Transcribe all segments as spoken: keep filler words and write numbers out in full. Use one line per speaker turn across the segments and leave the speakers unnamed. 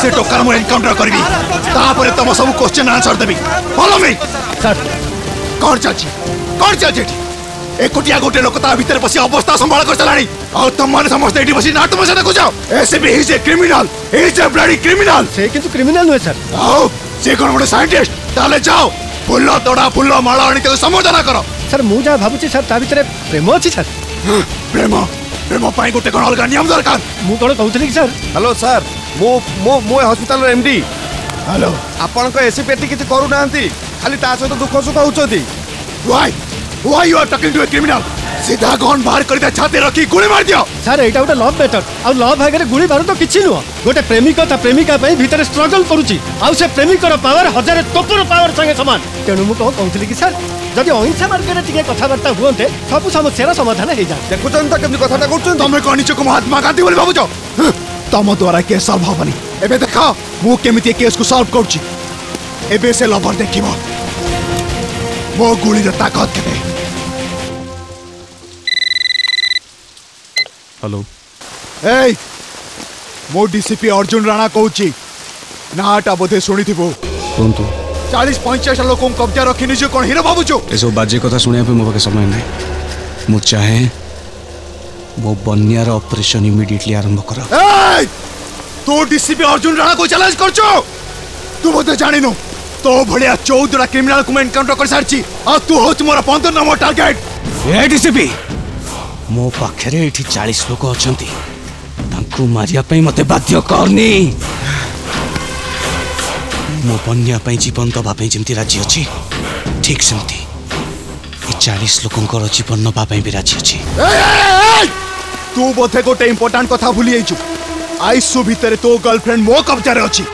से टोकर मु एनकाउंटर करबी तापर तुम सब क्वेश्चन आंसर देबी फॉलो मी
सर
कौन चलची कौन चलची एकुटिया गोटे लोक ता भीतर बसी अवस्था संभाल कर चलानी और तुम माने समस्त एठी बसी नाटक मजा देखो जाओ ACP is a criminal is a bloody criminal
से किंतु क्रिमिनल नुहे सर
आओ से कोन गोटे साइंटिस्ट ताले जाओ फुल्लो तोड़ा फुल्लो माला आनी तो समाधान करो
सर मु जा भाबुची सर ता भीतर प्रेम अछि सर
प्रेम प्रेम पाई गोटे कोन अलगा नियम दरकार
मु कोन कहउतली कि सर
हेलो सर मो मो मो हॉस्पिटल रो एमडी
हेलो
आपन को एसीपी टी किछ करू नांती खाली ता सहित दुख सुख होउछोती
why why you are talking to a criminal सीधा गन बाहर कर दे छाते रखी गुली मार दियो
सर एटा गोटे लव मैटर आ लव भागरे गुली मारो तो किछि नुह गोटे प्रेमिक ता प्रेमिका पई भीतर स्ट्रगल करूची आ से प्रेमिक रो पावर हजार तोपर पावर संगे समान तेनु मु कहउतली कि सर जदि अहिंसा मार्गरे टिके कथा बार्ता हुओंते सब समस्या समाधान हे जा
देखुचन त केमि कथाटा करछन
तमे कोन निचो को महात्मा गांधी बोली भाबुचो तम द्वारा केस सॉल्व होबनी एबे देखा मु केमिति केस को सॉल्व करछि एबे से लवर देखिबो मो गुली रो ताकत केते
हेलो
ए मो डीसीपी अर्जुन राणा कहूची नाटा बोधे सुनी थिबो
कोन तो
चालीस पचास लोक कब्जा रखी निजे कोन हीरो भाबुचो
ए सब बाजे कथा सुनिया पे मो पाके समय नै मु चाहे मो बन्यार ऑपरेशन इमीडिएटली आरंभ करा
ए तो डीसीपी अर्जुन राणा को चैलेंज करछो तू बोधे जानिनो तो भलिया चौदह क्रिमिनल को एनकाउंटर कर सारची आ तू होच मोर पंद्रह नंबर टारगेट
ए डीसीपी मो पाखरे एठी चालीस लोक अछंती तांकु मारिया पई मते बाध्य करनी मो बन्या पई जीवन दबा पई जेंती राजी अछि ठीक सेंती ए चालीस लोकंकर जीवन नबा पई भी राजी अछि
तू बोधे गोटे इंपोर्टेंट कथा भूली आइछु आईसु भीतर तो गर्लफ्रेंड मो कब्जा रे अछि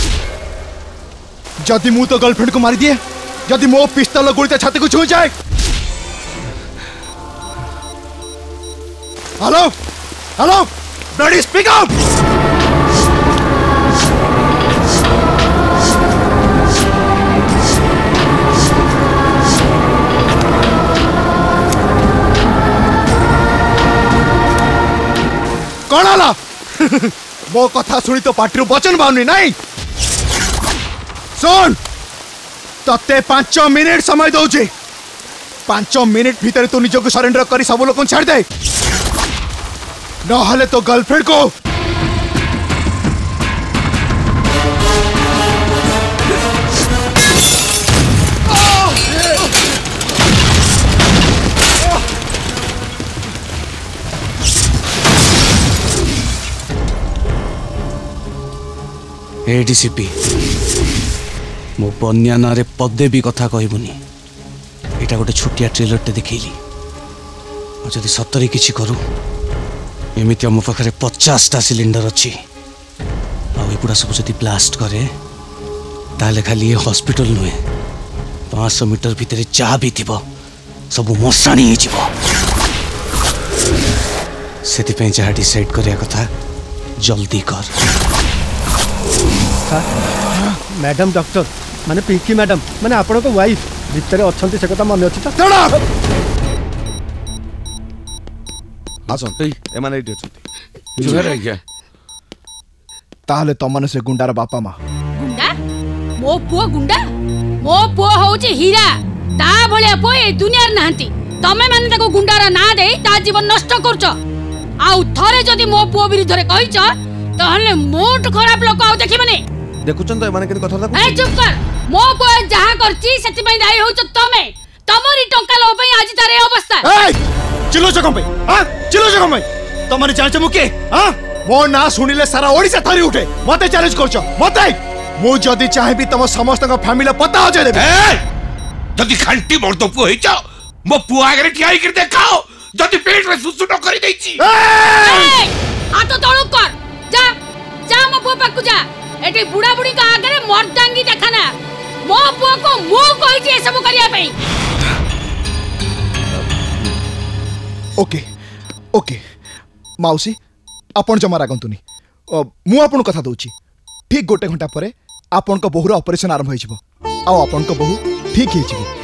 जदि मु तो गर्लफ्रेंड को मारी दिए जदि मो पिस्तल गोली छाती को छू जाए hello hello bloody speak up कौन आला मो कथा सुनी तो पार्टी वचन बाउनी नहीं सुन तते पांच मिनिट समय दौचे पांच मिनिट भीतर तू निज को सरेंडर करी सब लोग छाड़ दे नहले तो गर्लफ्रेंड को
ए डीसीपी मो बन्या ना रे पदे भी कथा कहबुनी एटा गोटे छोटिया ट्रेलर टे देखैली और जदि सतरे किछि करू एमिति मो पाखरे पचास टा सिलिंडर अछि आ एपुडा सब जदि ब्लास्ट करे ताले खाली हॉस्पिटल नुहे पाँच सौ मीटर भीतर जहाँ भी थी सब मशाणी से जहाँ डिसाइड करिया कथा जल्दी कर
मैडम डॉक्टर माने पिंकी मैडम माने आपण को वाइफ भितर अछंती से कथा मन अछि त
आसन ए माने एटी अछंती जुहर आ गया
ताले तमने से गुंडार बापा मा
गुंडा मो पुओ गुंडा मो पुओ होउची हीरा ता भले पुओ ए दुनिया रे नाहंती तमे माने ताको गुंडारा ना दे ता जीवन नष्ट करछ आउ थरे जदी मो पुओ विरुद्ध रे कहिछ तहले मोट खराब लोक आउ देखिबने
देखुचन त माने केन कथा
ए चुप कर मो पुओ जहा करची सेति पई दाई होउछ तमे तमरी टंका लो पई आज तारे अवस्था
ए चिलो जगम पे हां चिलो जगम पे तमरे जान छ मुके हां मो ना सुनिले सारा ओडिसा थरी उठे मते चैलेंज करछ मते मो जदी चाहेबी तम समस्त का फैमिली पता हो जाय
ए जदी खंटी मर्द पु होई छ मो पु आगरे ठियाई कर देखाओ जदी पेट रे सुसु न करी देछि
ए आ तो तळु कर जा जा मो पु पाकु जा एटी बुढ़ा बुढ़ी का आगरे मर्दांगी देखाना मो पु को मु कहि छी ए सब करिया पई
ओके ओके माउसी आपण जमा रागंतुनी मु आपण कथा दउची ठीक गोटे घंटा परे आपण को बहुर ऑपरेशन आरंभ होई छिबो आ आपण को बहु ठीक हे छिबो